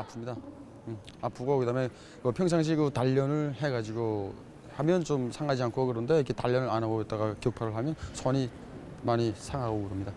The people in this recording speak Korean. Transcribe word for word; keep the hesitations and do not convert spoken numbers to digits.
아픕니다. 음, 아프고 그다음에 그 평상시 그 단련을 해가지고 하면 좀 상하지 않고 그런데 이렇게 단련을 안 하고 있다가 격파를 하면 손이 많이 상하고 그럽니다.